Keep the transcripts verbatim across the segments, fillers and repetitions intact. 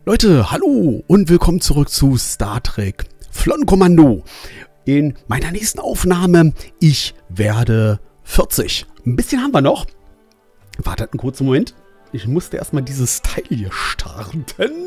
Leute, hallo und willkommen zurück zu Star Trek Flottenkommando. In meiner nächsten Aufnahme, ich werde vierzig. Ein bisschen haben wir noch. Wartet einen kurzen Moment. Ich musste erstmal dieses Teil hier starten.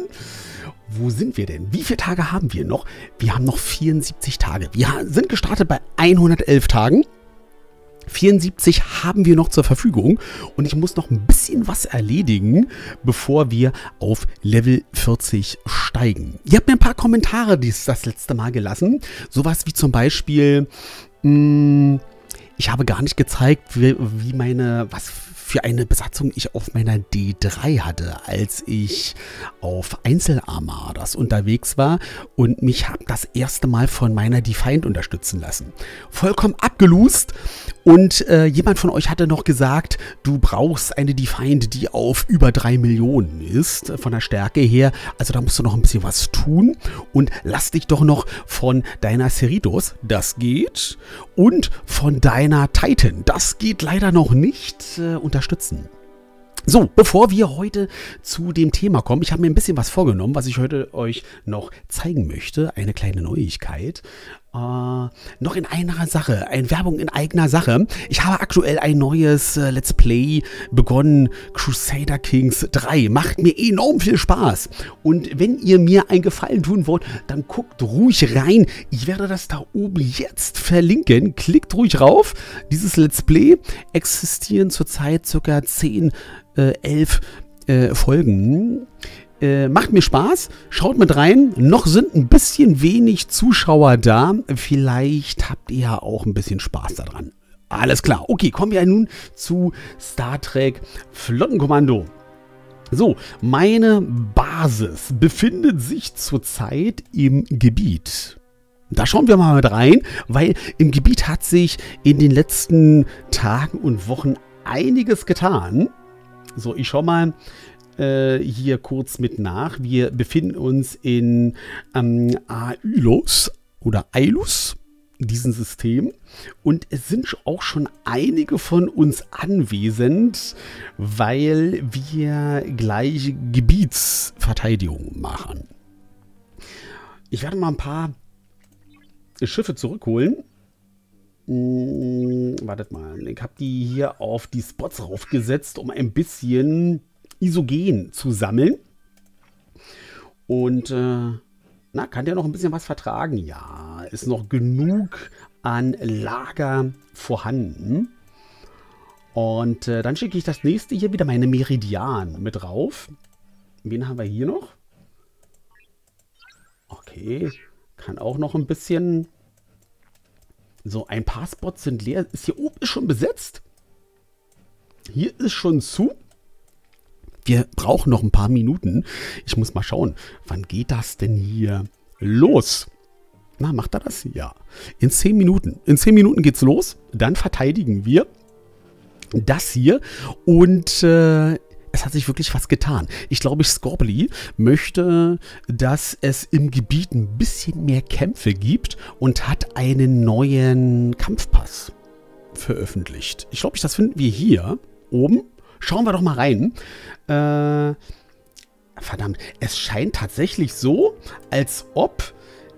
Wo sind wir denn? Wie viele Tage haben wir noch? Wir haben noch vierundsiebzig Tage. Wir sind gestartet bei hundertelf Tagen. vierundsiebzig haben wir noch zur Verfügung und ich muss noch ein bisschen was erledigen, bevor wir auf Level vierzig steigen. Ihr habt mir ein paar Kommentare dies, das letzte Mal gelassen. Sowas wie zum Beispiel, mh, ich habe gar nicht gezeigt, wie, wie meine, was für eine Besatzung ich auf meiner D drei hatte, als ich auf Einzelarmadas unterwegs war und mich habe das erste Mal von meiner Defiant unterstützen lassen. Vollkommen abgelust und äh, jemand von euch hatte noch gesagt, du brauchst eine Defiant, die auf über drei Millionen ist, von der Stärke her. Also da musst du noch ein bisschen was tun und lass dich doch noch von deiner Cerritos, das geht, und von deiner Titan, das geht leider noch nicht, äh, unterstützen. So, bevor wir heute zu dem Thema kommen, ich habe mir ein bisschen was vorgenommen, was ich heute euch noch zeigen möchte. Eine kleine Neuigkeit. Äh, noch in einer Sache, eine Werbung in eigener Sache. Ich habe aktuell ein neues äh, Let's Play begonnen, Crusader Kings drei. Macht mir enorm viel Spaß. Und wenn ihr mir einen Gefallen tun wollt, dann guckt ruhig rein. Ich werde das da oben jetzt verlinken. Klickt ruhig rauf. Dieses Let's Play existieren zurzeit ca. zehn, elf äh, Folgen. Äh, macht mir Spaß. Schaut mit rein. Noch sind ein bisschen wenig Zuschauer da. Vielleicht habt ihr ja auch ein bisschen Spaß daran. Alles klar. Okay, kommen wir nun zu Star Trek Flottenkommando. So, meine Basis befindet sich zurzeit im Gebiet. Da schauen wir mal mit rein, weil im Gebiet hat sich in den letzten Tagen und Wochen einiges getan. So, ich schau mal äh, hier kurz mit nach. Wir befinden uns in ähm, Ailus oder Ailus, diesem System. Und es sind auch schon einige von uns anwesend, weil wir gleich Gebietsverteidigung machen. Ich werde mal ein paar Schiffe zurückholen. Hm, wartet mal, ich habe die hier auf die Spots raufgesetzt, um ein bisschen Isogen zu sammeln. Und, äh, na, kann der noch ein bisschen was vertragen? Ja, ist noch genug an Lager vorhanden. Und äh, dann schicke ich das nächste hier wieder meine Meridian mit rauf. Wen haben wir hier noch? Okay, kann auch noch ein bisschen... So, ein paar Spots sind leer. Ist hier oben ist schon besetzt. Hier ist schon zu. Wir brauchen noch ein paar Minuten. Ich muss mal schauen, wann geht das denn hier los? Na, macht er das? Ja. In zehn Minuten. In zehn Minuten geht's los. Dann verteidigen wir das hier. Und äh, es hat sich wirklich was getan. Ich glaube, Scorbly möchte, dass es im Gebiet ein bisschen mehr Kämpfe gibt und hat einen neuen Kampfpass veröffentlicht. Ich glaube, das finden wir hier oben. Schauen wir doch mal rein. Äh, verdammt, es scheint tatsächlich so, als ob...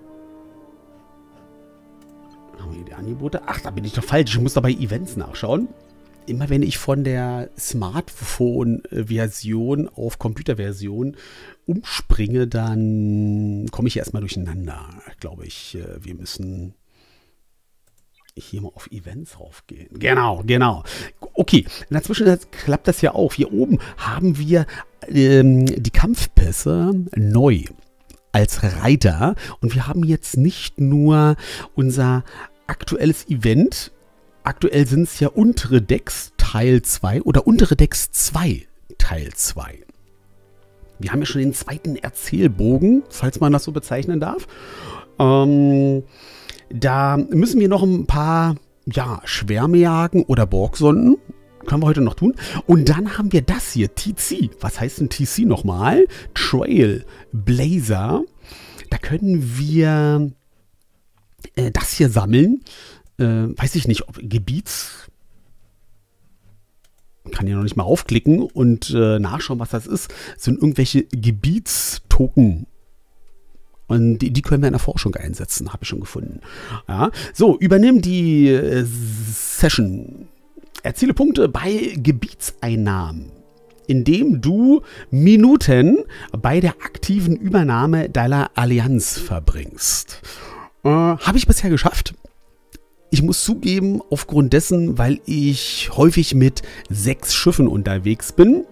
Haben wir hier die Angebote? Ach, da bin ich doch falsch. Ich muss doch bei Events nachschauen. Immer wenn ich von der Smartphone-Version auf Computerversion umspringe, dann komme ich erstmal durcheinander. Glaube ich, wir müssen hier mal auf Events raufgehen. Genau, genau. Okay, in der Zwischenzeit klappt das ja auch. Hier oben haben wir ähm, die Kampfpässe neu als Reiter. Und wir haben jetzt nicht nur unser aktuelles Event. Aktuell sind es ja untere Decks Teil zwei oder untere Decks zwei Teil zwei. Wir haben ja schon den zweiten Erzählbogen, falls man das so bezeichnen darf. Ähm, da müssen wir noch ein paar ja, Schwärme jagen oder Borgsonden. Können wir heute noch tun. Und dann haben wir das hier, T C. Was heißt denn T C nochmal? Trailblazer. Da können wir äh, das hier sammeln. Äh, weiß ich nicht, ob Gebiets... kann hier noch nicht mal aufklicken und äh, nachschauen, was das ist. Das sind irgendwelche Gebietstoken. Und die, die können wir in der Forschung einsetzen, habe ich schon gefunden. Ja. So, übernimm die äh, Session. Erziele Punkte bei Gebietseinnahmen, indem du Minuten bei der aktiven Übernahme deiner Allianz verbringst. Äh, habe ich bisher geschafft. Ich muss zugeben, aufgrund dessen, weil ich häufig mit sechs Schiffen unterwegs bin,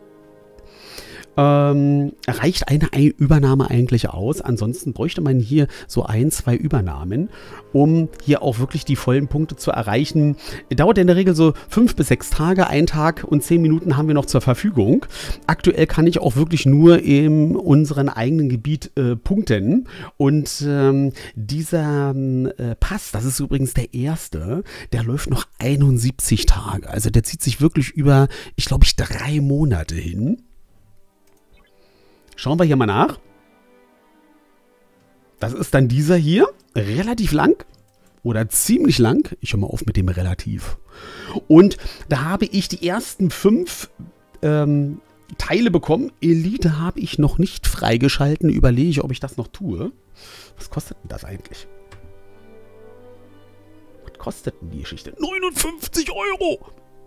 ähm, reicht eine Übernahme eigentlich aus. Ansonsten bräuchte man hier so ein, zwei Übernahmen, um hier auch wirklich die vollen Punkte zu erreichen. Dauert in der Regel so fünf bis sechs Tage, ein Tag und zehn Minuten haben wir noch zur Verfügung. Aktuell kann ich auch wirklich nur in unserem eigenen Gebiet äh, punkten. Und ähm, dieser äh, Pass, das ist übrigens der erste, der läuft noch einundsiebzig Tage. Also der zieht sich wirklich über, ich glaube, ich drei Monate hin. Schauen wir hier mal nach. Das ist dann dieser hier. Relativ lang. Oder ziemlich lang. Ich höre mal auf mit dem relativ. Und da habe ich die ersten fünf ähm, Teile bekommen. Elite habe ich noch nicht freigeschalten. Überlege ich, ob ich das noch tue. Was kostet denn das eigentlich? Was kostet denn die Geschichte? neunundfünfzig Euro!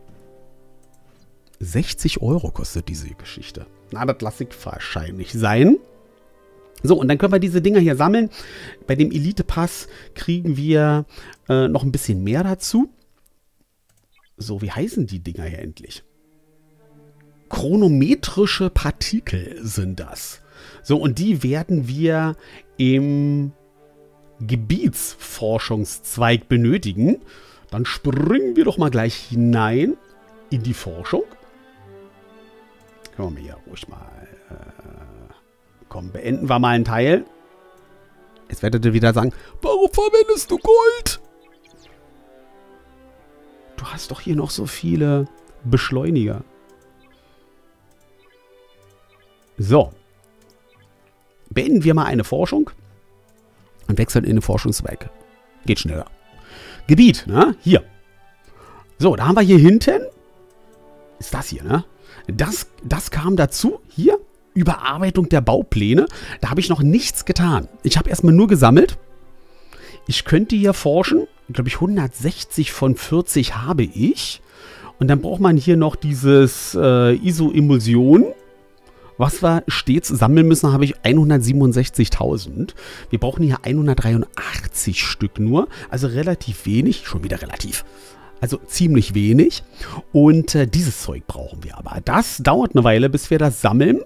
sechzig Euro kostet diese Geschichte. Na, das lasse ich wahrscheinlich sein. So, und dann können wir diese Dinger hier sammeln. Bei dem Elite-Pass kriegen wir äh, noch ein bisschen mehr dazu. So, wie heißen die Dinger hier endlich? Chronometrische Partikel sind das. So, und die werden wir im Gebietsforschungszweig benötigen. Dann springen wir doch mal gleich hinein in die Forschung. Können wir hier ruhig mal... Äh, komm, beenden wir mal einen Teil. Jetzt werdet ihr wieder sagen, warum verwendest du Gold? Du hast doch hier noch so viele Beschleuniger. So. Beenden wir mal eine Forschung und wechseln in den Forschungszweig. Geht schneller. Gebiet, ne? Hier. So, da haben wir hier hinten, ist das hier, ne? Das, das kam dazu, hier, Überarbeitung der Baupläne. Da habe ich noch nichts getan. Ich habe erstmal nur gesammelt. Ich könnte hier forschen, glaube ich hundertsechzig von vierzig habe ich. Und dann braucht man hier noch dieses äh, Iso-Emulsion. Was wir stets sammeln müssen, habe ich hundertsiebenundsechzigtausend. Wir brauchen hier hundertdreiundachtzig Stück nur, also relativ wenig, schon wieder relativ. Also ziemlich wenig. Und äh, dieses Zeug brauchen wir aber. Das dauert eine Weile, bis wir das sammeln.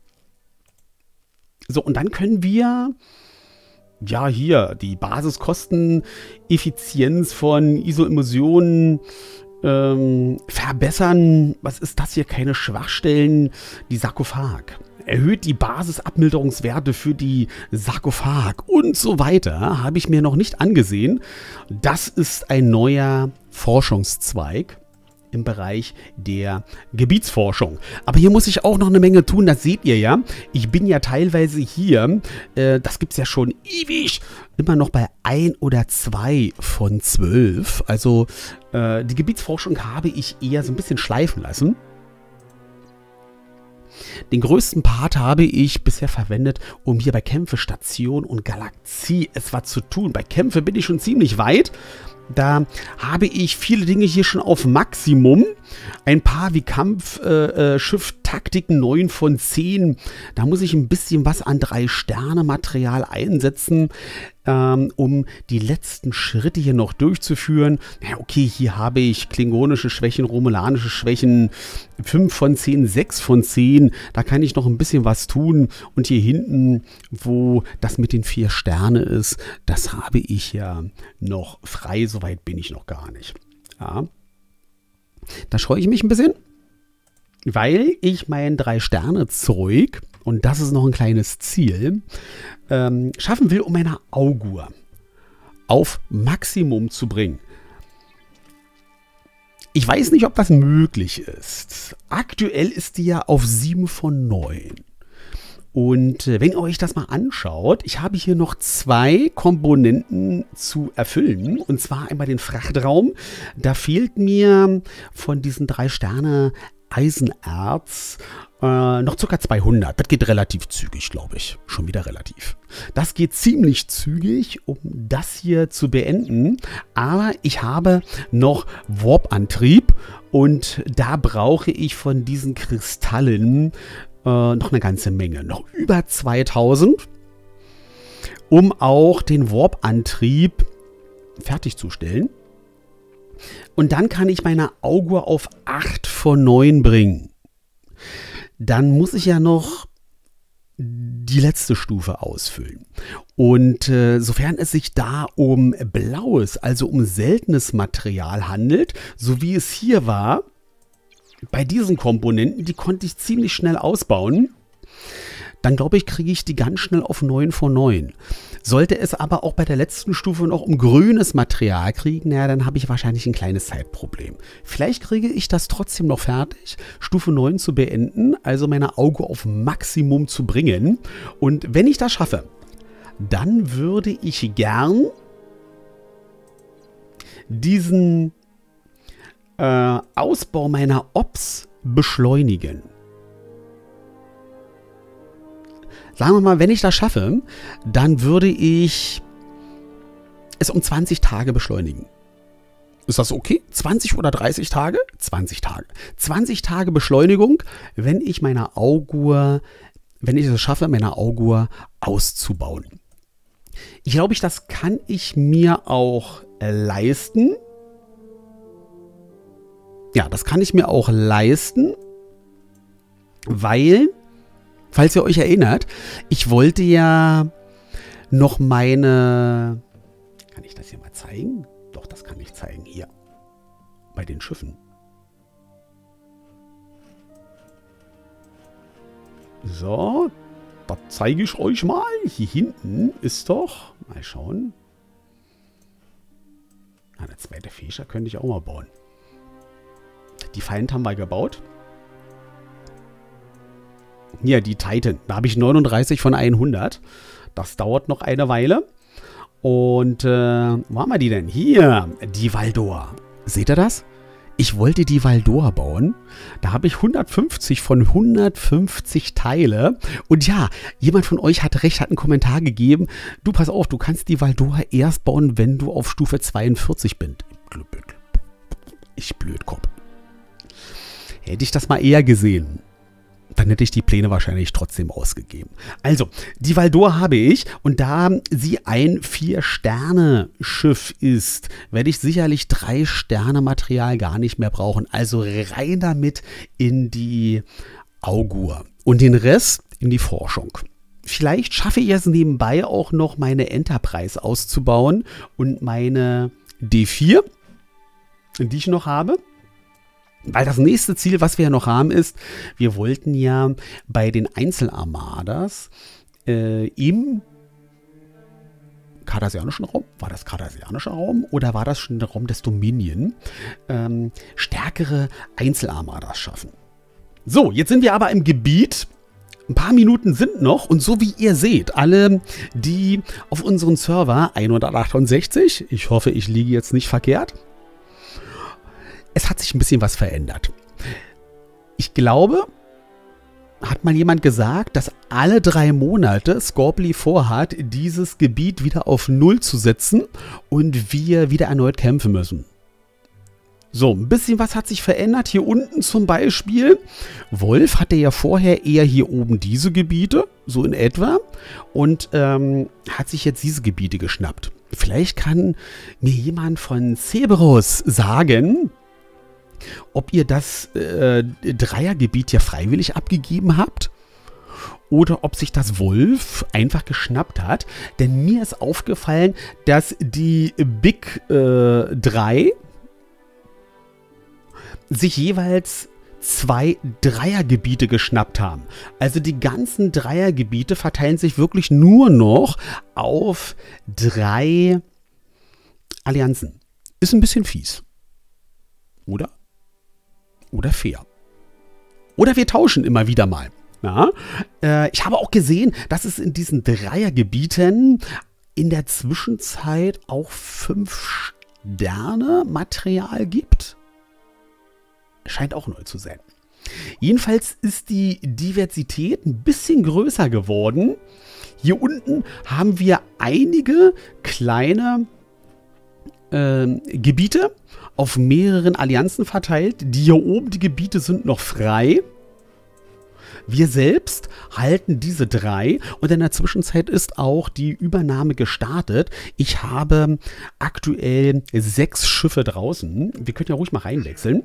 So, und dann können wir, ja, hier die Basiskosteneffizienz von Iso-Emulsionen ähm, verbessern. Was ist das hier? Keine Schwachstellen. Die Sarkophag. Erhöht die Basisabmilderungswerte für die Sarkophag und so weiter. Habe ich mir noch nicht angesehen. Das ist ein neuer Forschungszweig im Bereich der Gebietsforschung. Aber hier muss ich auch noch eine Menge tun, das seht ihr ja. Ich bin ja teilweise hier, äh, das gibt es ja schon ewig, immer noch bei ein oder zwei von zwölf. Also äh, die Gebietsforschung habe ich eher so ein bisschen schleifen lassen. Den größten Part habe ich bisher verwendet, um hier bei Kämpfe, Station und Galaxie etwas zu tun. Bei Kämpfe bin ich schon ziemlich weit. Da habe ich viele Dinge hier schon auf Maximum. Ein paar wie Kampfschiff, äh, Taktiken neun von zehn. Da muss ich ein bisschen was an drei Sterne Material einsetzen, ähm, um die letzten Schritte hier noch durchzuführen. Ja, okay, hier habe ich klingonische Schwächen, romulanische Schwächen. fünf von zehn, sechs von zehn. Da kann ich noch ein bisschen was tun. Und hier hinten, wo das mit den vier Sterne ist, das habe ich ja noch frei. Soweit bin ich noch gar nicht. Ja. Da scheue ich mich ein bisschen, weil ich mein Drei-Sterne-Zeug, und das ist noch ein kleines Ziel, ähm, schaffen will, um meine Augur auf Maximum zu bringen. Ich weiß nicht, ob das möglich ist. Aktuell ist die ja auf sieben von neun. Und äh, wenn ihr euch das mal anschaut, ich habe hier noch zwei Komponenten zu erfüllen. Und zwar einmal den Frachtraum. Da fehlt mir von diesen drei Sterne Eisenerz äh, noch ca. zweihundert. Das geht relativ zügig, glaube ich. Schon wieder relativ. Das geht ziemlich zügig, um das hier zu beenden. Aber ich habe noch Warp-Antrieb und da brauche ich von diesen Kristallen äh, noch eine ganze Menge. Noch über zweitausend, um auch den Warp-Antrieb fertigzustellen. Und dann kann ich meine Augur auf acht von neun bringen. Dann muss ich ja noch die letzte Stufe ausfüllen. Und äh, sofern es sich da um blaues, also um seltenes Material handelt, so wie es hier war, bei diesen Komponenten, die konnte ich ziemlich schnell ausbauen, dann glaube ich, kriege ich die ganz schnell auf neun von neun. Sollte es aber auch bei der letzten Stufe noch um grünes Material kriegen, naja, dann habe ich wahrscheinlich ein kleines Zeitproblem. Vielleicht kriege ich das trotzdem noch fertig, Stufe neun zu beenden, also meine Auge auf Maximum zu bringen. Und wenn ich das schaffe, dann würde ich gern diesen äh, Ausbau meiner Ops beschleunigen. Sagen wir mal, wenn ich das schaffe, dann würde ich es um zwanzig Tage beschleunigen. Ist das okay? zwanzig oder dreißig Tage? zwanzig Tage. zwanzig Tage Beschleunigung, wenn ich meine Augur, wenn ich es schaffe, meine Augur auszubauen. Ich glaube, ich, das kann ich mir auch leisten. Ja, das kann ich mir auch leisten, weil... Falls ihr euch erinnert, ich wollte ja noch meine... Kann ich das hier mal zeigen? Doch, das kann ich zeigen. Hier. Bei den Schiffen. So. Das zeige ich euch mal. Hier hinten ist doch... Mal schauen. Ah, der zweite Fischer könnte ich auch mal bauen. Die Feind haben wir gebaut. Hier, die Titan. Da habe ich neununddreißig von hundert. Das dauert noch eine Weile. Und, äh, wo haben wir die denn? Hier, die Valdor. Seht ihr das? Ich wollte die Valdor bauen. Da habe ich hundertfünfzig von hundertfünfzig Teile. Und ja, jemand von euch hat recht, hat einen Kommentar gegeben. Du, pass auf, du kannst die Valdor erst bauen, wenn du auf Stufe zweiundvierzig bist. Ich Blödkopf. Hätte ich das mal eher gesehen, dann hätte ich die Pläne wahrscheinlich trotzdem ausgegeben. Also, die Valdor habe ich und da sie ein vier-Sterne-Schiff ist, werde ich sicherlich drei Sterne Material gar nicht mehr brauchen. Also rein damit in die Augur und den Rest in die Forschung. Vielleicht schaffe ich es nebenbei auch noch, meine Enterprise auszubauen und meine D vier, die ich noch habe. Weil das nächste Ziel, was wir ja noch haben, ist, wir wollten ja bei den Einzelarmadas äh, im kardassianischen Raum, war das kardassianischer Raum oder war das schon der Raum des Dominion, ähm, stärkere Einzelarmadas schaffen. So, jetzt sind wir aber im Gebiet. Ein paar Minuten sind noch und so wie ihr seht, alle, die auf unseren Server hundertachtundsechzig, ich hoffe, ich liege jetzt nicht verkehrt, es hat sich ein bisschen was verändert. Ich glaube, hat mal jemand gesagt, dass alle drei Monate Scorpli vorhat, dieses Gebiet wieder auf Null zu setzen und wir wieder erneut kämpfen müssen. So, ein bisschen was hat sich verändert. Hier unten zum Beispiel. Wolf hatte ja vorher eher hier oben diese Gebiete, so in etwa. Und ähm, hat sich jetzt diese Gebiete geschnappt. Vielleicht kann mir jemand von Cerberus sagen, ob ihr das äh, Dreiergebiet ja freiwillig abgegeben habt oder ob sich das Wolf einfach geschnappt hat. Denn mir ist aufgefallen, dass die Big äh, drei sich jeweils zwei Dreiergebiete geschnappt haben. Also die ganzen Dreiergebiete verteilen sich wirklich nur noch auf drei Allianzen. Ist ein bisschen fies. Oder? Oder fair. Oder wir tauschen immer wieder mal. Ja? Äh, ich habe auch gesehen, dass es in diesen Dreiergebieten in der Zwischenzeit auch fünf Sterne Material gibt. Scheint auch neu zu sein. Jedenfalls ist die Diversität ein bisschen größer geworden. Hier unten haben wir einige kleine äh, Gebiete auf mehreren Allianzen verteilt. Die hier oben, die Gebiete sind noch frei. Wir selbst halten diese drei und in der Zwischenzeit ist auch die Übernahme gestartet. Ich habe aktuell sechs Schiffe draußen. Wir können ja ruhig mal reinwechseln.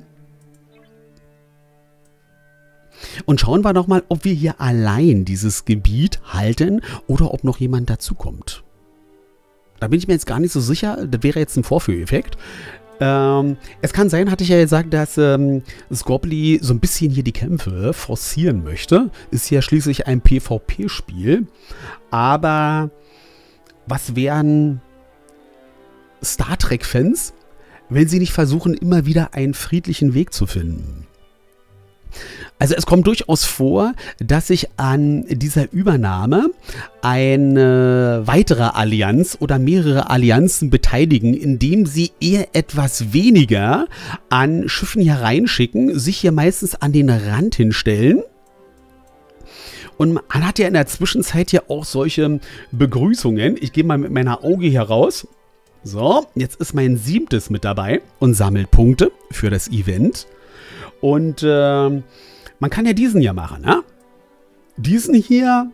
Und schauen wir noch mal, ob wir hier allein dieses Gebiet halten oder ob noch jemand dazukommt. Da bin ich mir jetzt gar nicht so sicher. Das wäre jetzt ein Vorführeffekt. Ähm, es kann sein, hatte ich ja gesagt, dass ähm, Scopely so ein bisschen hier die Kämpfe forcieren möchte. Ist ja schließlich ein PvP-Spiel. Aber was wären Star Trek-Fans, wenn sie nicht versuchen, immer wieder einen friedlichen Weg zu finden? Also es kommt durchaus vor, dass sich an dieser Übernahme eine weitere Allianz oder mehrere Allianzen beteiligen, indem sie eher etwas weniger an Schiffen hier reinschicken, sich hier meistens an den Rand hinstellen. Und man hat ja in der Zwischenzeit ja auch solche Begrüßungen. Ich gehe mal mit meiner Auge hier raus. So, jetzt ist mein siebtes mit dabei und sammelt Punkte für das Event. Und äh, man kann ja diesen hier machen, ne? Diesen hier.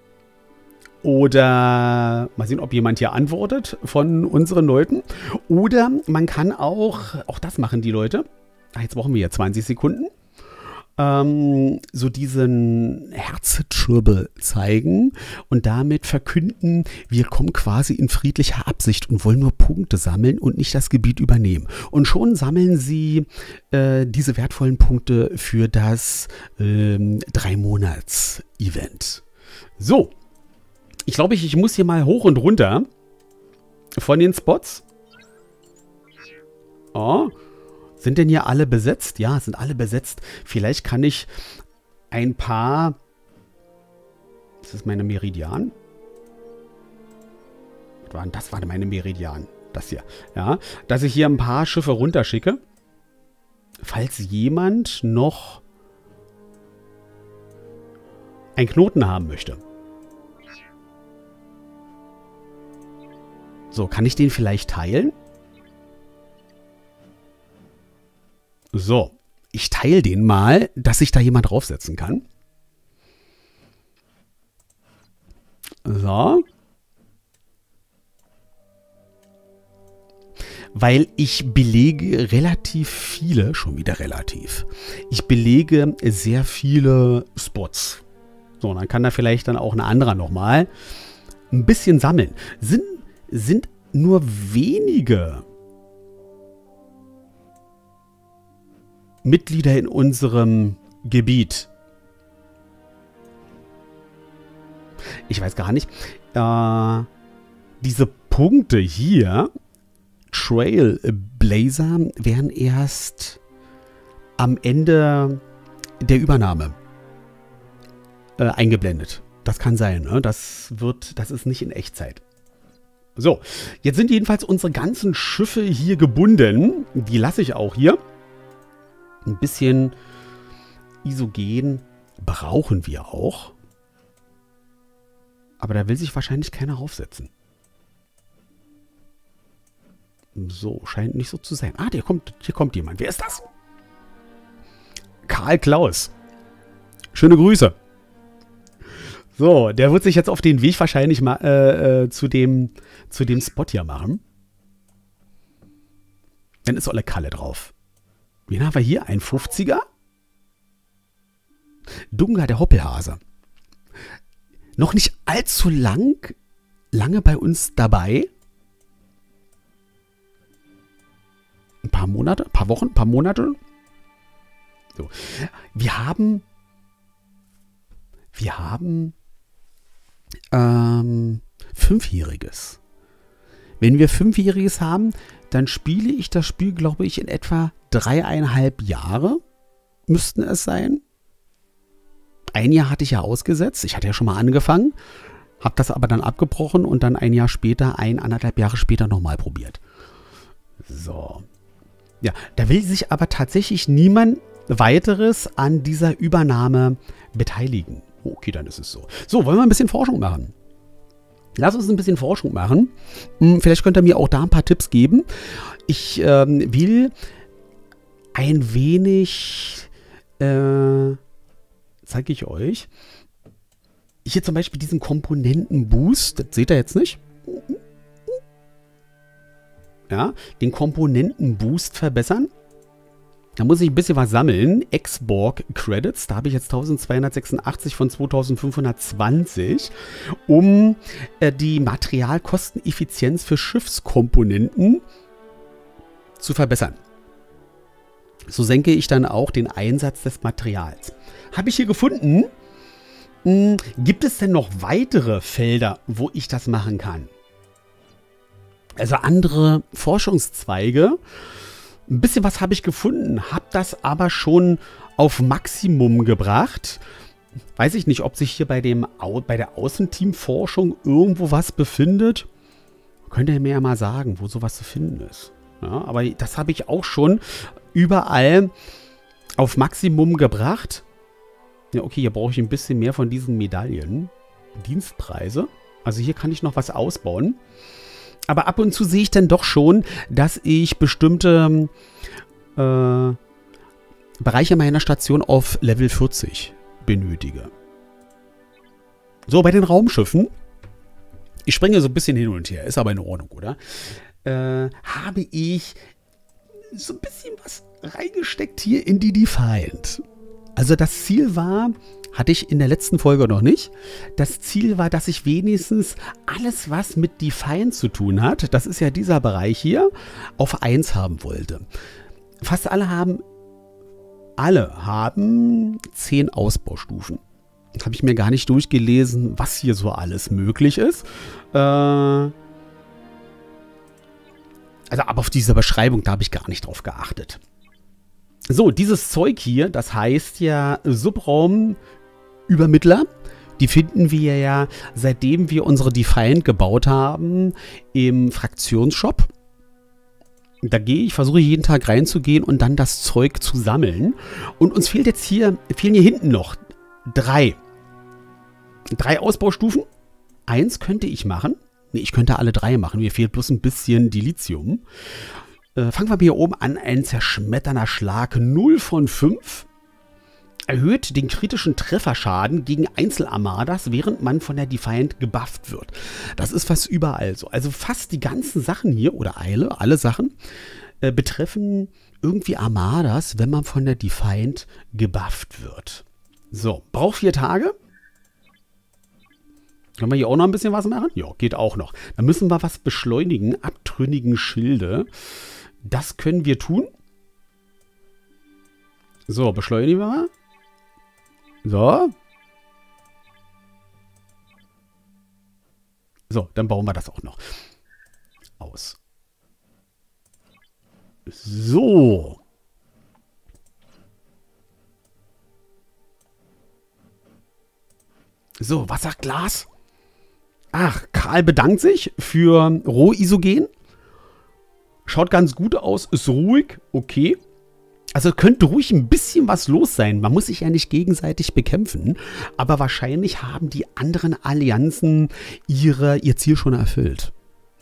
Oder mal sehen, ob jemand hier antwortet von unseren Leuten. Oder man kann auch, auch das machen die Leute. Ach, jetzt brauchen wir ja zwanzig Sekunden. Ähm, so diesen Herzschwirbel zeigen und damit verkünden, wir kommen quasi in friedlicher Absicht und wollen nur Punkte sammeln und nicht das Gebiet übernehmen. Und schon sammeln sie äh, diese wertvollen Punkte für das ähm, Drei-Monats-Event. So, ich glaube, ich, ich muss hier mal hoch und runter von den Spots. Oh. Sind denn hier alle besetzt? Ja, sind alle besetzt. Vielleicht kann ich ein paar... Das ist meine Meridian. Was war denn das? War meine Meridian. Das hier. Ja, dass ich hier ein paar Schiffe runterschicke. Falls jemand noch einen Knoten haben möchte. So, kann ich den vielleicht teilen? So, ich teile den mal, dass sich da jemand draufsetzen kann. So. Weil ich belege relativ viele, schon wieder relativ, ich belege sehr viele Spots. So, dann kann da vielleicht dann auch ein anderer nochmal ein bisschen sammeln. Sind, sind nur wenige Mitglieder in unserem Gebiet. Ich weiß gar nicht. Äh, diese Punkte hier, Trailblazer, werden erst am Ende der Übernahme äh, eingeblendet. Das kann sein, ne? Das wird, das ist nicht in Echtzeit. So, jetzt sind jedenfalls unsere ganzen Schiffe hier gebunden. Die lasse ich auch hier. Ein bisschen Isogen brauchen wir auch. Aber da will sich wahrscheinlich keiner raufsetzen. So, scheint nicht so zu sein. Ah, der kommt, hier kommt jemand. Wer ist das? Karl Klaus. Schöne Grüße. So, der wird sich jetzt auf den Weg wahrscheinlich mal äh, äh, zu dem, zu dem Spot hier machen. Dann ist Olle Kalle drauf. Wen haben wir hier? Ein fünfziger? Dunga, der Hoppelhase. Noch nicht allzu lang, lange bei uns dabei. Ein paar Monate, ein paar Wochen, ein paar Monate. So. Wir haben, wir haben ähm, Fünfjähriges. Wenn wir Fünfjähriges haben, dann spiele ich das Spiel, glaube ich, in etwa dreieinhalb Jahre müssten es sein. Ein Jahr hatte ich ja ausgesetzt. Ich hatte ja schon mal angefangen, habe das aber dann abgebrochen und dann ein Jahr später, ein, anderthalb Jahre später nochmal probiert. So. Ja, da will sich aber tatsächlich niemand weiteres an dieser Übernahme beteiligen. Okay, dann ist es so. So, wollen wir ein bisschen Forschung machen? Lass uns ein bisschen Forschung machen. Hm, vielleicht könnt ihr mir auch da ein paar Tipps geben. Ich ähm, will ein wenig, äh, zeige ich euch, hier zum Beispiel diesen Komponentenboost, das seht ihr jetzt nicht. Ja, den Komponentenboost verbessern. Da muss ich ein bisschen was sammeln. Xborg Credits, da habe ich jetzt eintausendzweihundertsechsundachtzig von zweitausendfünfhundertzwanzig, um äh, die Materialkosteneffizienz für Schiffskomponenten zu verbessern. So senke ich dann auch den Einsatz des Materials. Habe ich hier gefunden. Hm, gibt es denn noch weitere Felder, wo ich das machen kann? Also andere Forschungszweige. Ein bisschen was habe ich gefunden, habe das aber schon auf Maximum gebracht. Weiß ich nicht, ob sich hier bei, dem, bei der Außenteamforschung irgendwo was befindet. Könnt ihr mir ja mal sagen, wo sowas zu finden ist. Ja, aber das habe ich auch schon überall auf Maximum gebracht. Ja, okay, hier brauche ich ein bisschen mehr von diesen Medaillen. Dienstpreise. Also hier kann ich noch was ausbauen. Aber ab und zu sehe ich dann doch schon, dass ich bestimmte äh, Bereiche meiner Station auf Level vierzig benötige. So, bei den Raumschiffen, ich springe so ein bisschen hin und her, ist aber in Ordnung, oder? Äh, habe ich so ein bisschen was reingesteckt hier in die Defiant. Also das Ziel war, hatte ich in der letzten Folge noch nicht, das Ziel war, dass ich wenigstens alles, was mit Defiant zu tun hat, das ist ja dieser Bereich hier, auf eins haben wollte. Fast alle haben, alle haben zehn Ausbaustufen. Das habe ich mir gar nicht durchgelesen, was hier so alles möglich ist. Äh, also aber auf diese Beschreibung, da habe ich gar nicht drauf geachtet. So, dieses Zeug hier, das heißt ja Subraumübermittler. Die finden wir ja, seitdem wir unsere Defiant gebaut haben, im Fraktionsshop. Da gehe ich, versuche jeden Tag reinzugehen und dann das Zeug zu sammeln. Und uns fehlt jetzt hier, fehlen hier hinten noch drei. Drei Ausbaustufen. Eins könnte ich machen. Nee, ich könnte alle drei machen. Mir fehlt bloß ein bisschen Dilithium. Äh, fangen wir hier oben an. Ein zerschmetternder Schlag. null von fünf. Erhöht den kritischen Trefferschaden gegen Einzelarmadas, während man von der Defiant gebufft wird. Das ist fast überall so. Also fast die ganzen Sachen hier, oder alle, alle Sachen, äh, betreffen irgendwie Armadas, wenn man von der Defiant gebufft wird. So, braucht vier Tage. Können wir hier auch noch ein bisschen was machen? Ja, geht auch noch. Dann müssen wir was beschleunigen. Abtrünnigen Schilde. Das können wir tun. So, beschleunigen wir mal. So. So, dann bauen wir das auch noch aus. So. So, was sagt Glas? Ach, Karl bedankt sich für Rohisogen. Schaut ganz gut aus, ist ruhig, okay. Also könnte ruhig ein bisschen was los sein. Man muss sich ja nicht gegenseitig bekämpfen. Aber wahrscheinlich haben die anderen Allianzen ihre, ihr Ziel schon erfüllt.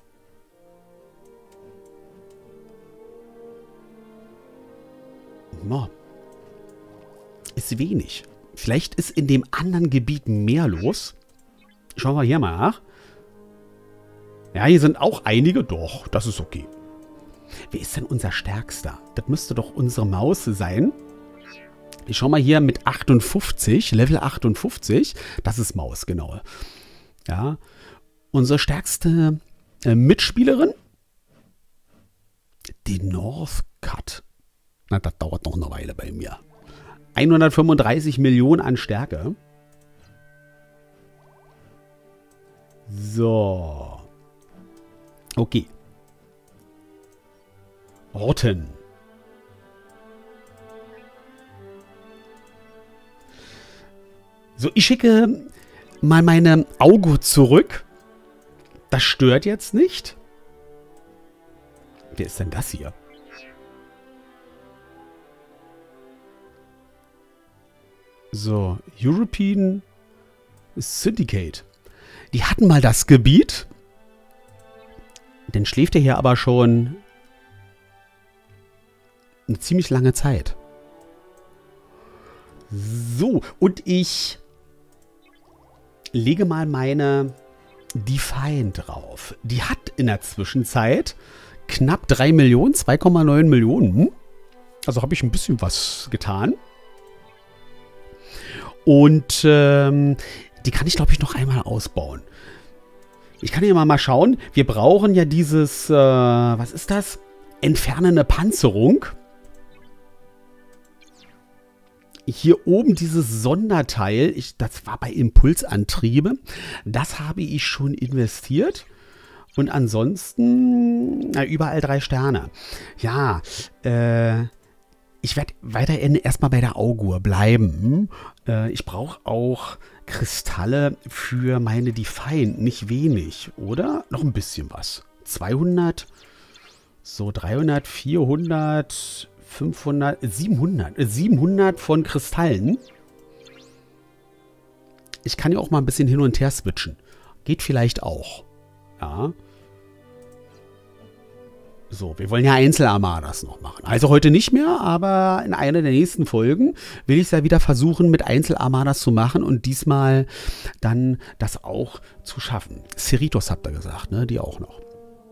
No. Ist wenig. Vielleicht ist in dem anderen Gebiet mehr los. Schauen wir hier mal nach. Ja, hier sind auch einige. Doch, das ist okay. Wer ist denn unser Stärkster? Das müsste doch unsere Maus sein. Ich schau mal hier mit achtundfünfzig, Level achtundfünfzig. Das ist Maus, genau. Ja, unsere stärkste äh, Mitspielerin. Die Northcut. Na, das dauert noch eine Weile bei mir. hundertfünfunddreißig Millionen an Stärke. So. Okay. Rotten. So, ich schicke mal meine Auge zurück. Das stört jetzt nicht. Wer ist denn das hier? So, European Syndicate. Die hatten mal das Gebiet. Dann schläft er hier aber schon eine ziemlich lange Zeit. So, und ich lege mal meine Defiant drauf. Die hat in der Zwischenzeit knapp drei Millionen, zwei Komma neun Millionen. Also habe ich ein bisschen was getan. Und ähm, die kann ich, glaube ich, noch einmal ausbauen. Ich kann hier mal, mal schauen. Wir brauchen ja dieses, äh, was ist das? Entfernende Panzerung. Hier oben dieses Sonderteil, ich, das war bei Impulsantriebe. Das habe ich schon investiert. Und ansonsten, na, überall drei Sterne. Ja, äh, ich werde weiterhin erstmal bei der Augur bleiben. Äh, ich brauche auch Kristalle für meine Defiant. Nicht wenig, oder? Noch ein bisschen was. zweihundert, so dreihundert, vierhundert, fünfhundert, siebenhundert. Äh, siebenhundert von Kristallen. Ich kann ja auch mal ein bisschen hin und her switchen. Geht vielleicht auch. Ja. So, wir wollen ja Einzelarmadas noch machen. Also heute nicht mehr, aber in einer der nächsten Folgen will ich es ja wieder versuchen, mit Einzelarmadas zu machen und diesmal dann das auch zu schaffen. Cerritos habt ihr gesagt, ne? Die auch noch.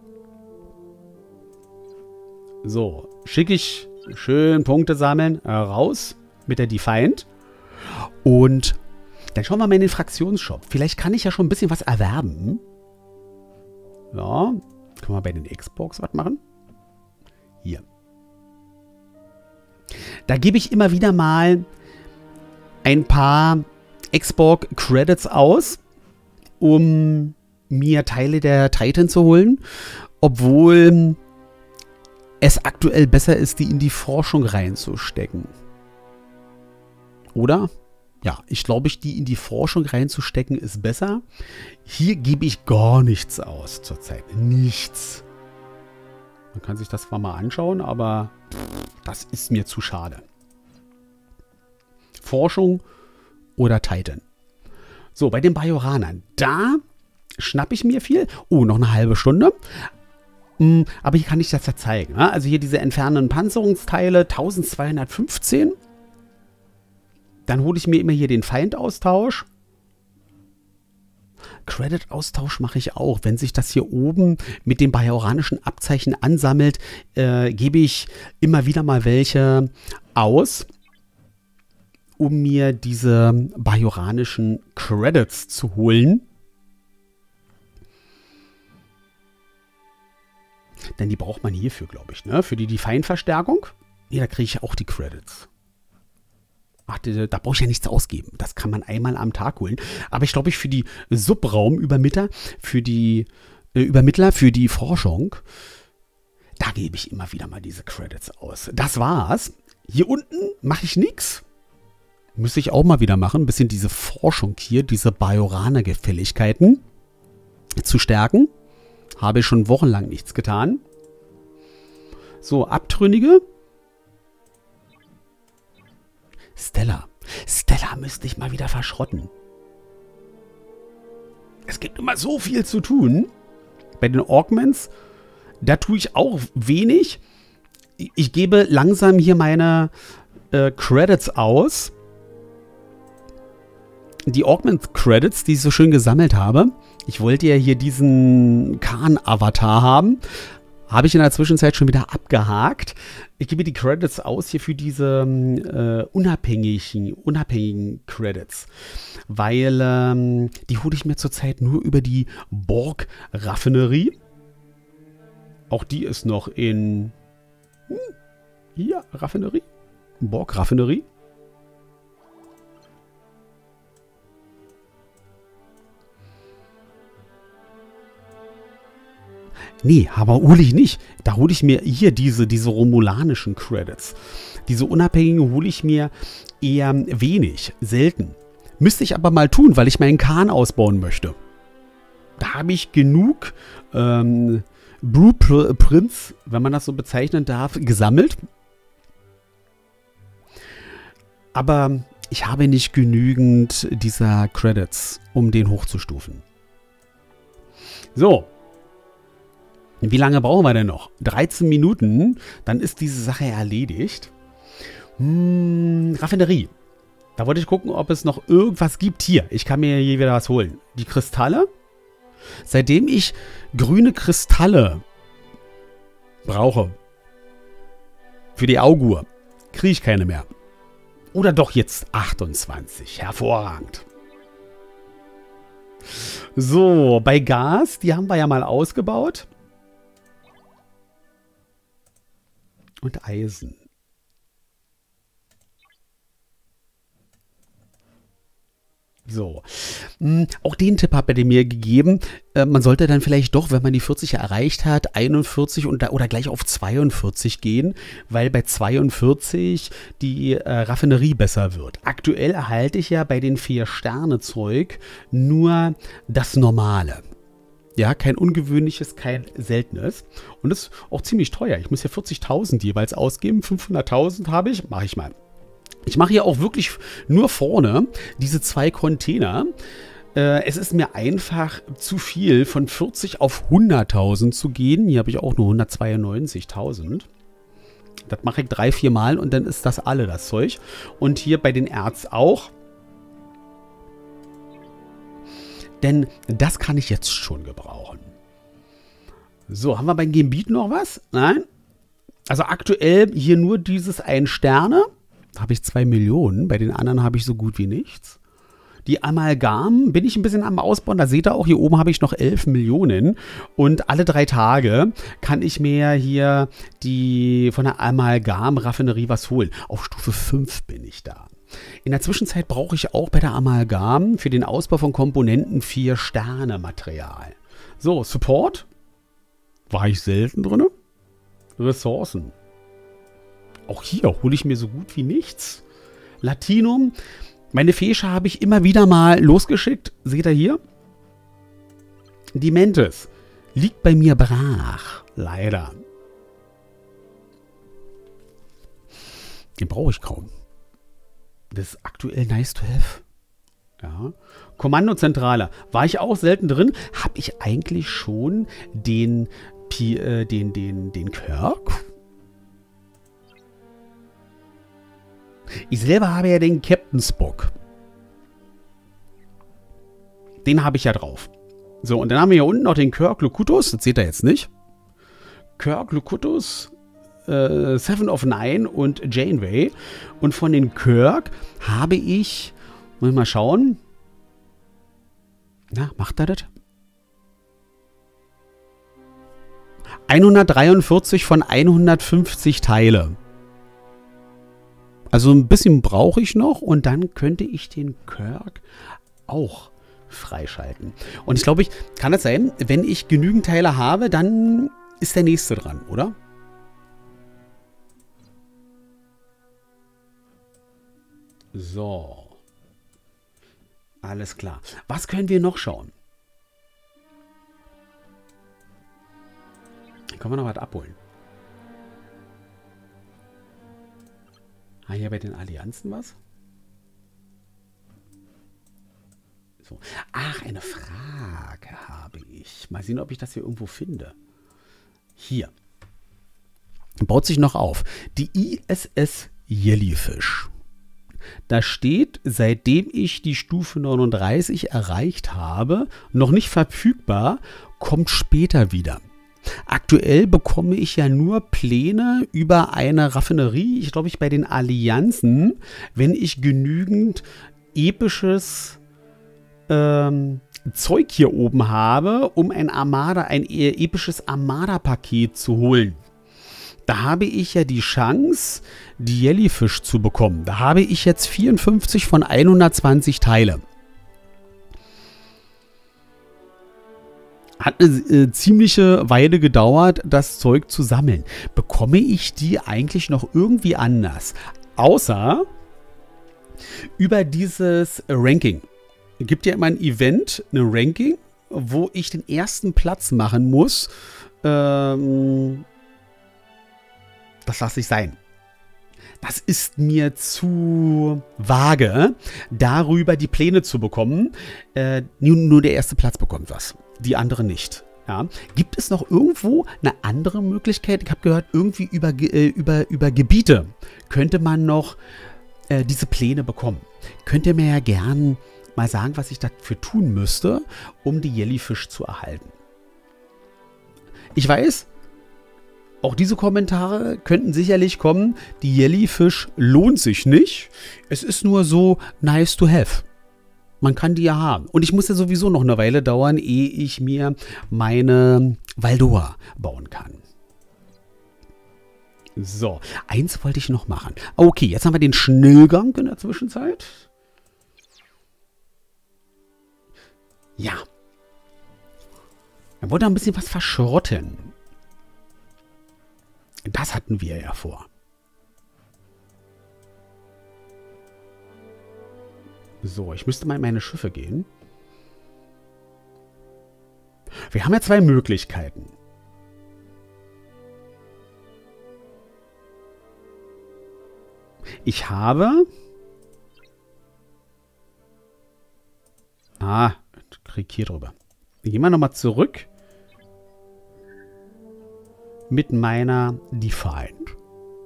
So, schicke ich schön Punkte sammeln äh, raus mit der Defiant. Und dann schauen wir mal in den Fraktionsshop. Vielleicht kann ich ja schon ein bisschen was erwerben. Ja, können wir bei den Xbox was machen? Hier. Da gebe ich immer wieder mal ein paar Xbox Credits aus, um mir Teile der Titan zu holen, obwohl es aktuell besser ist, die in die Forschung reinzustecken. Oder? Ja, ich glaube, die in die Forschung reinzustecken ist besser. Hier gebe ich gar nichts aus zurzeit. Nichts. Man kann sich das zwar mal anschauen, aber das ist mir zu schade. Forschung oder Titan. So, bei den Bajoranern. Da schnappe ich mir viel. Oh, noch eine halbe Stunde. Aber hier kann ich das ja zeigen. Also hier diese entfernenden Panzerungsteile. eintausendzweihundertfünfzehn. Dann hole ich mir immer hier den Feindaustausch. Credit-Austausch mache ich auch. Wenn sich das hier oben mit dem bajoranischen Abzeichen ansammelt, äh, gebe ich immer wieder mal welche aus, um mir diese bajoranischen Credits zu holen. Denn die braucht man hierfür, glaube ich, ne? Für die, die Feinverstärkung. Ja, da kriege ich auch die Credits. Ach, da, da brauche ich ja nichts ausgeben. Das kann man einmal am Tag holen. Aber ich glaube, ich für die Subraumübermittler, für die äh, Übermittler, für die Forschung, da gebe ich immer wieder mal diese Credits aus. Das war's. Hier unten mache ich nichts. Müsste ich auch mal wieder machen. Ein bisschen diese Forschung hier, diese Bajoraner-Gefälligkeiten zu stärken. Habe ich schon wochenlang nichts getan. So, Abtrünnige. Stella. Stella müsste ich mal wieder verschrotten. Es gibt immer so viel zu tun. Bei den Augments, da tue ich auch wenig. Ich gebe langsam hier meine äh, Credits aus. Die Augment-Credits, die ich so schön gesammelt habe. Ich wollte ja hier diesen Khan-Avatar haben. Habe ich in der Zwischenzeit schon wieder abgehakt. Ich gebe die Credits aus hier für diese äh, unabhängigen, unabhängigen Credits. Weil ähm, die hole ich mir zurzeit nur über die Borg-Raffinerie. Auch die ist noch in... Hm, hier, Raffinerie. Borg-Raffinerie. Nee, aber hole ich nicht. Da hole ich mir hier diese, diese romulanischen Credits. Diese unabhängigen hole ich mir eher wenig, selten. Müsste ich aber mal tun, weil ich meinen Khan ausbauen möchte. Da habe ich genug ähm, Blueprints, wenn man das so bezeichnen darf, gesammelt. Aber ich habe nicht genügend dieser Credits, um den hochzustufen. So. Wie lange brauchen wir denn noch? dreizehn Minuten, dann ist diese Sache erledigt. Hm, Raffinerie. Da wollte ich gucken, ob es noch irgendwas gibt. Hier, ich kann mir hier wieder was holen. Die Kristalle. Seitdem ich grüne Kristalle brauche für die Augur, kriege ich keine mehr. Oder doch jetzt achtundzwanzig. Hervorragend. So, bei Gas, die haben wir ja mal ausgebaut. Und Eisen. So, hm, auch den Tipp hat er mir gegeben, äh, man sollte dann vielleicht doch, wenn man die vierzig erreicht hat, einundvierzig und da, oder gleich auf zweiundvierzig gehen, weil bei zweiundvierzig die äh, Raffinerie besser wird. Aktuell erhalte ich ja bei den vier-Sterne-Zeug nur das Normale. Ja, kein ungewöhnliches, kein seltenes. Und das ist auch ziemlich teuer. Ich muss ja vierzigtausend jeweils ausgeben, fünfhunderttausend habe ich, mache ich mal. Ich mache hier auch wirklich nur vorne diese zwei Container. Äh, es ist mir einfach zu viel, von vierzig auf hunderttausend zu gehen. Hier habe ich auch nur hundertzweiundneunzigtausend. Das mache ich drei, vier Mal und dann ist das alle, das Zeug. Und hier bei den Erz auch. Denn das kann ich jetzt schon gebrauchen. So, haben wir beim Gebiet noch was? Nein. Also aktuell hier nur dieses ein Sterne. Habe ich zwei Millionen, bei den anderen habe ich so gut wie nichts. Die Amalgam bin ich ein bisschen am Ausbauen, da seht ihr auch, hier oben habe ich noch elf Millionen und alle drei Tage kann ich mir hier die von der Amalgam-Raffinerie was holen. Auf Stufe fünf bin ich da. In der Zwischenzeit brauche ich auch bei der Amalgam für den Ausbau von Komponenten vier Sterne Material. So, Support war ich selten drin. Ressourcen. Auch hier hole ich mir so gut wie nichts. Latinum. Meine Fesche habe ich immer wieder mal losgeschickt. Seht ihr hier? Dementes. Liegt bei mir brach. Leider. Den brauche ich kaum. Das ist aktuell nice to have. Ja. Kommandozentrale. War ich auch selten drin. Habe ich eigentlich schon den, äh, den, den, den Kirk? Ich selber habe ja den Captain Spock. Den habe ich ja drauf. So, und dann haben wir hier unten noch den Kirk Locutus. Das seht ihr jetzt nicht. Kirk Locutus, äh, Seven of Nine und Janeway. Und von den Kirk habe ich, muss ich mal schauen. Na, macht er das? hundertdreiundvierzig von hundertfünfzig Teile. Also ein bisschen brauche ich noch und dann könnte ich den Kirk auch freischalten. Und ich glaube, ich kann es sein, wenn ich genügend Teile habe, dann ist der nächste dran, oder? So. Alles klar. Was können wir noch schauen? Dann können wir noch was abholen. Ah, hier bei den Allianzen was? So. Ach, eine Frage habe ich. Mal sehen, ob ich das hier irgendwo finde. Hier. Baut sich noch auf. Die I S S Jellyfish. Da steht, seitdem ich die Stufe neununddreißig erreicht habe, noch nicht verfügbar, kommt später wieder. Aktuell bekomme ich ja nur Pläne über eine Raffinerie, ich glaube ich bei den Allianzen, wenn ich genügend episches ähm, Zeug hier oben habe, um ein Armada, ein episches Armada-Paket zu holen. Da habe ich ja die Chance, die Jellyfish zu bekommen. Da habe ich jetzt vierundfünfzig von hundertzwanzig Teile. Hat eine äh, ziemliche Weile gedauert, das Zeug zu sammeln. Bekomme ich die eigentlich noch irgendwie anders? Außer über dieses Ranking. Es gibt ja immer ein Event, eine Ranking, wo ich den ersten Platz machen muss. Ähm, das lasse ich sein. das ist mir zu vage, darüber die Pläne zu bekommen. Äh, nur, nur der erste Platz bekommt was, die andere nicht. Ja. Gibt es noch irgendwo eine andere Möglichkeit? Ich habe gehört, irgendwie über, äh, über, über Gebiete könnte man noch äh, diese Pläne bekommen. Könnt ihr mir ja gern mal sagen, was ich dafür tun müsste, um die Jellyfish zu erhalten. Ich weiß, auch diese Kommentare könnten sicherlich kommen, die Jellyfish lohnt sich nicht. Es ist nur so nice to have. Man kann die ja haben. Und ich muss ja sowieso noch eine Weile dauern, ehe ich mir meine Valdoa bauen kann. So, eins wollte ich noch machen. Okay, jetzt haben wir den Schnellgang in der Zwischenzeit. Ja. Dann wollte er ein bisschen was verschrotten. Das hatten wir ja vor. So, ich müsste mal in meine Schiffe gehen. Wir haben ja zwei Möglichkeiten. Ich habe... Ah, krieg hier drüber. Gehen wir nochmal zurück mit meiner Defiant.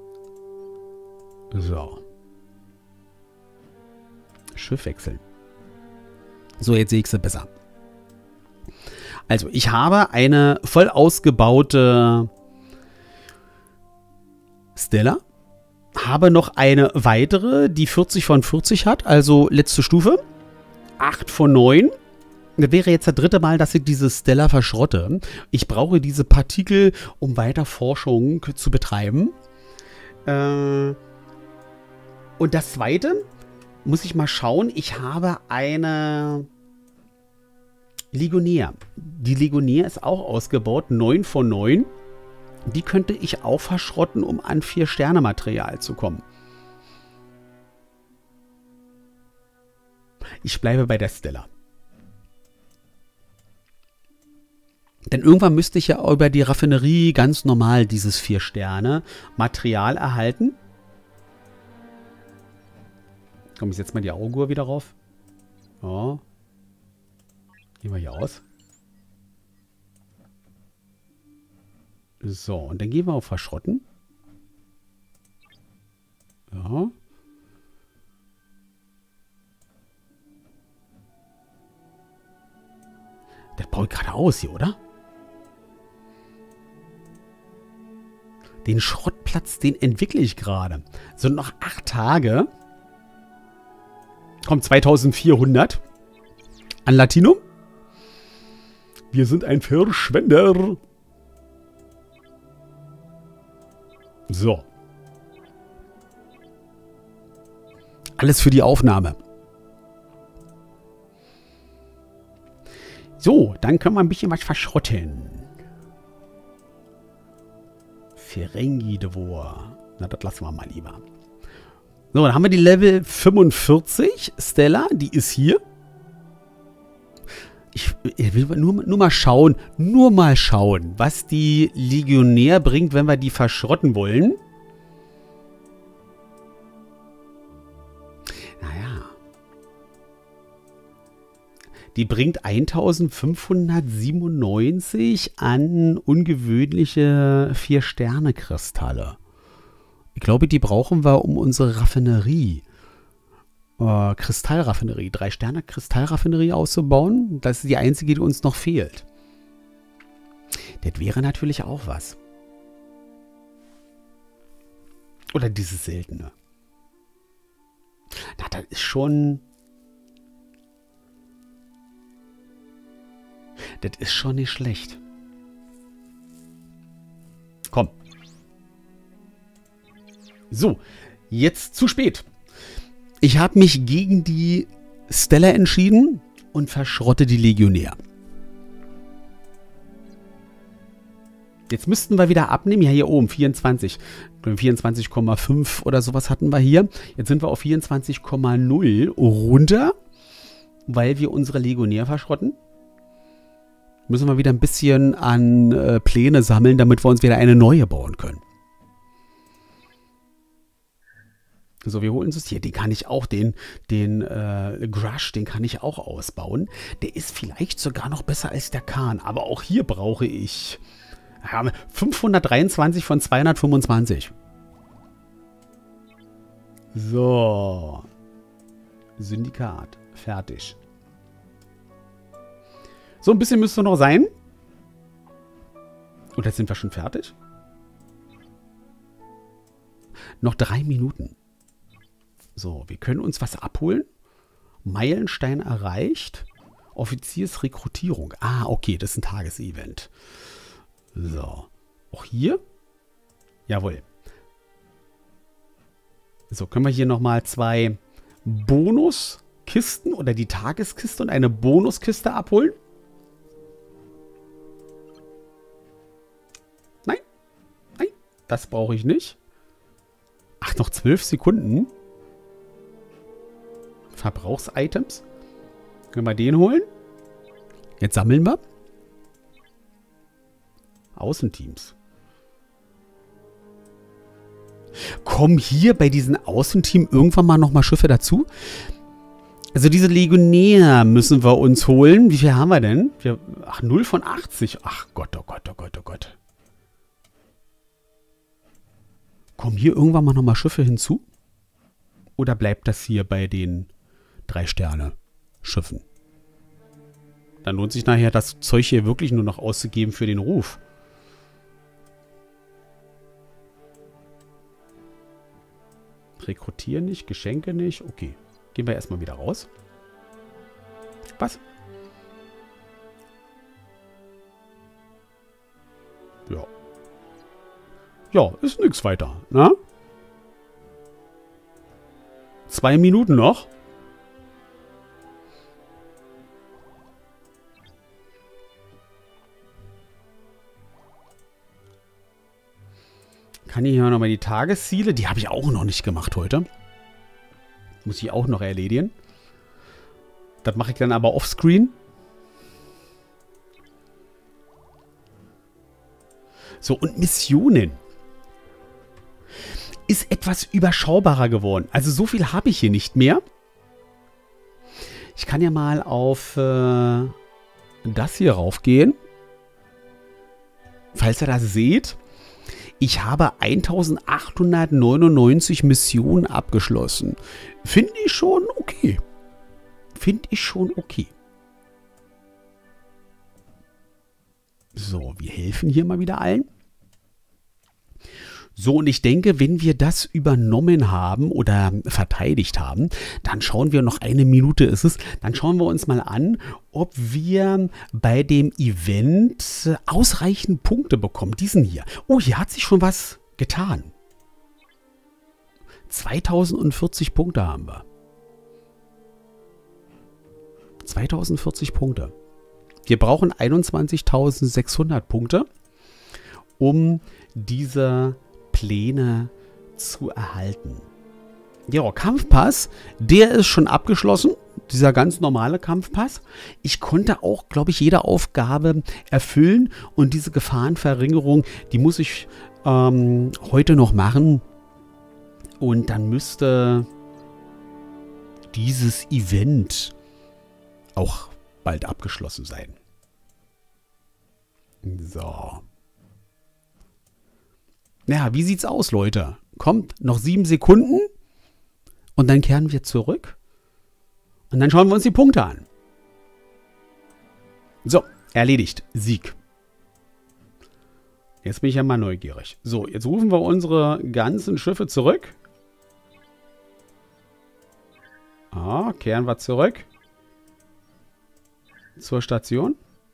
So. Schiff wechseln. So, jetzt sehe ich sie besser. Also, ich habe eine voll ausgebaute Stella. Habe noch eine weitere, die vierzig von vierzig hat, also letzte Stufe. acht von neun. Das wäre jetzt das dritte Mal, dass ich diese Stella verschrotte. Ich brauche diese Partikel, um weiter Forschung zu betreiben. Äh Und das zweite, muss ich mal schauen, ich habe eine Ligonier. Die Ligonier ist auch ausgebaut, neun von neun. Die könnte ich auch verschrotten, um an vier Sterne Material zu kommen. Ich bleibe bei der Stella. Denn irgendwann müsste ich ja über die Raffinerie ganz normal dieses vier Sterne Material erhalten. Komm, ich setze mal die Auguhr wieder rauf. Ja. Gehen wir hier aus. So, und dann gehen wir auf Verschrotten. Ja. Der baut gerade aus hier, oder? Den Schrottplatz, den entwickle ich gerade. So, noch acht Tage. Kommt zweitausendvierhundert an Latinum. Wir sind ein Verschwender. So. Alles für die Aufnahme. So, dann können wir ein bisschen was verschrotten. Ferengidevor. Na, das lassen wir mal lieber. So, dann haben wir die Level fünfundvierzig Stella. Die ist hier. Ich, ich will nur, nur mal schauen, nur mal schauen, was die Legionär bringt, wenn wir die verschrotten wollen. Naja. Die bringt eintausendfünfhundertsiebenundneunzig an ungewöhnliche vier Sterne Kristalle. Ich glaube, die brauchen wir, um unsere Raffinerie, äh, Kristallraffinerie, drei Sterne Kristallraffinerie auszubauen. Das ist die einzige, die uns noch fehlt. Das wäre natürlich auch was. Oder dieses seltene. Na, das ist schon... Das ist schon nicht schlecht. Komm. So, jetzt zu spät. Ich habe mich gegen die Stella entschieden und verschrotte die Legionär. Jetzt müssten wir wieder abnehmen. Ja, hier oben, vierundzwanzig. vierundzwanzig Komma fünf oder sowas hatten wir hier. Jetzt sind wir auf vierundzwanzig Komma null runter, weil wir unsere Legionär verschrotten. Müssen wir wieder ein bisschen an äh, Pläne sammeln, damit wir uns wieder eine neue bauen können. So, wir holen uns hier. Den kann ich auch, den, den äh, Grush, den kann ich auch ausbauen. Der ist vielleicht sogar noch besser als der Kahn. Aber auch hier brauche ich ja, fünfhundertdreiundzwanzig von zweihundertfünfundzwanzig. So. Syndikat. Fertig. So, ein bisschen müsste noch sein. Und jetzt sind wir schon fertig. Noch drei Minuten. So, wir können uns was abholen. Meilenstein erreicht. Offiziersrekrutierung. Ah, okay, das ist ein Tagesevent. So. Auch hier? Jawohl. So, können wir hier nochmal zwei Bonuskisten oder die Tageskiste und eine Bonuskiste abholen? Nein. Nein, das brauche ich nicht. Ach, noch zwölf Sekunden. Verbrauchsitems. Können wir den holen? Jetzt sammeln wir. Außenteams. Kommen hier bei diesen Außenteam irgendwann mal nochmal Schiffe dazu? Also diese Legionär müssen wir uns holen. Wie viel haben wir denn? Wir, ach, null von achtzig. Ach Gott, oh Gott, oh Gott, oh Gott. Kommen hier irgendwann mal nochmal Schiffe hinzu? Oder bleibt das hier bei den Drei-Sterne-Schiffen? Dann lohnt sich nachher das Zeug hier wirklich nur noch auszugeben für den Ruf. Rekrutieren nicht, Geschenke nicht. Okay, gehen wir erstmal wieder raus. Was? Ja. Ja, ist nichts weiter, ne? Zwei Minuten noch. Kann ich hier nochmal die Tagesziele? Die habe ich auch noch nicht gemacht heute. Muss ich auch noch erledigen. Das mache ich dann aber offscreen. So, und Missionen. Ist etwas überschaubarer geworden. Also so viel habe ich hier nicht mehr. Ich kann ja mal auf äh, das hier raufgehen. Falls ihr das seht. Ich habe eintausendachthundertneunundneunzig Missionen abgeschlossen. Finde ich schon okay. Finde ich schon okay. So, wir helfen hier mal wieder allen. So, und ich denke, wenn wir das übernommen haben oder verteidigt haben, dann schauen wir, noch eine Minute ist es, dann schauen wir uns mal an, ob wir bei dem Event ausreichend Punkte bekommen. Diesen hier. Oh, hier hat sich schon was getan. zweitausendvierzig Punkte haben wir. zweitausendvierzig Punkte. Wir brauchen einundzwanzigtausendsechshundert Punkte, um diese Pläne zu erhalten. Ja, Kampfpass, der ist schon abgeschlossen. Dieser ganz normale Kampfpass. Ich konnte auch, glaube ich, jede Aufgabe erfüllen. Und diese Gefahrenverringerung, die muss ich ähm, heute noch machen. Und dann müsste dieses Event auch bald abgeschlossen sein. So. Ja, wie sieht's aus, Leute? Kommt, noch sieben Sekunden und dann kehren wir zurück und dann schauen wir uns die Punkte an. So, erledigt. Sieg. Jetzt bin ich ja mal neugierig. So, jetzt rufen wir unsere ganzen Schiffe zurück. Ah, kehren wir zurück zur Station.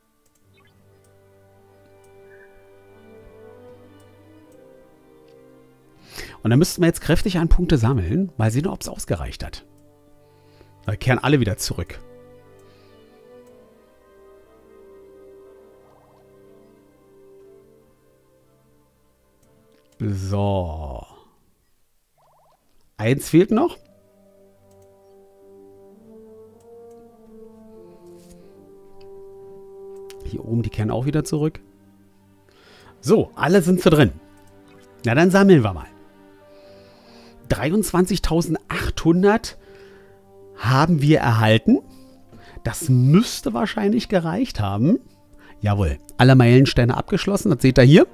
Und dann müssten wir jetzt kräftig an Punkte sammeln. Mal sehen, ob es ausgereicht hat. Da kehren alle wieder zurück. So. Eins fehlt noch. Hier oben, die kehren auch wieder zurück. So, alle sind sie drin. Na, dann sammeln wir mal. dreiundzwanzigtausendachthundert haben wir erhalten. Das müsste wahrscheinlich gereicht haben. Jawohl, alle Meilensteine abgeschlossen, das seht ihr hier.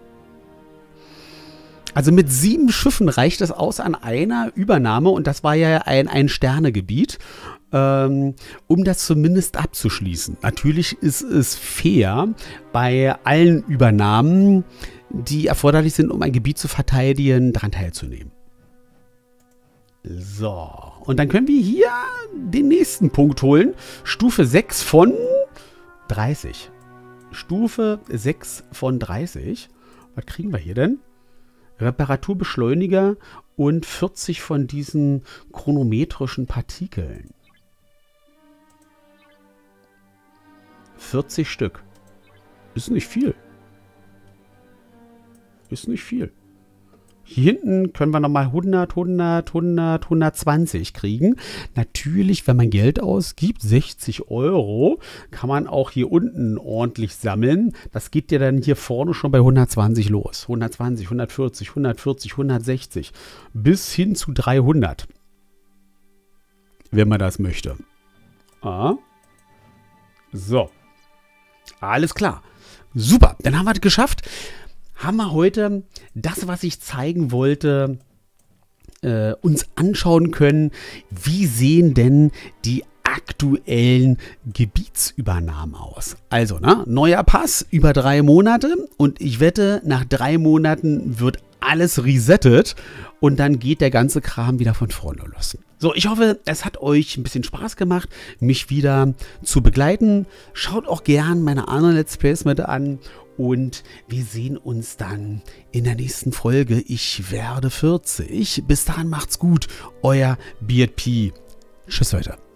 Also mit sieben Schiffen reicht es aus an einer Übernahme und das war ja ein Ein-Sterne-Gebiet, ähm, um das zumindest abzuschließen. Natürlich ist es fair, bei allen Übernahmen, die erforderlich sind, um ein Gebiet zu verteidigen, daran teilzunehmen. So, und dann können wir hier den nächsten Punkt holen. Stufe sechs von dreißig. Stufe sechs von dreißig. Was kriegen wir hier denn? Reparaturbeschleuniger und vierzig von diesen chronometrischen Partikeln. vierzig Stück. Ist nicht viel. Ist nicht viel. Hier hinten können wir nochmal hundert, hundert, hundert, hundertzwanzig kriegen. Natürlich, wenn man Geld ausgibt, sechzig Euro, kann man auch hier unten ordentlich sammeln. Das geht ja dann hier vorne schon bei hundertzwanzig los. hundertzwanzig, hundertvierzig, hundertvierzig, hundertsechzig bis hin zu dreihundert. Wenn man das möchte. Ah. So. Alles klar. Super, dann haben wir es geschafft. Haben wir heute das, was ich zeigen wollte, äh, uns anschauen können. Wie sehen denn die aktuellen Gebietsübernahmen aus? Also, ne, neuer Pass über drei Monate und ich wette, nach drei Monaten wird alles resettet und dann geht der ganze Kram wieder von vorne los. So, ich hoffe, es hat euch ein bisschen Spaß gemacht, mich wieder zu begleiten. Schaut auch gern meine anderen Let's Plays mit an. Und wir sehen uns dann in der nächsten Folge. Ich werde vierzig. Bis dahin macht's gut. Euer B P. Tschüss, Leute.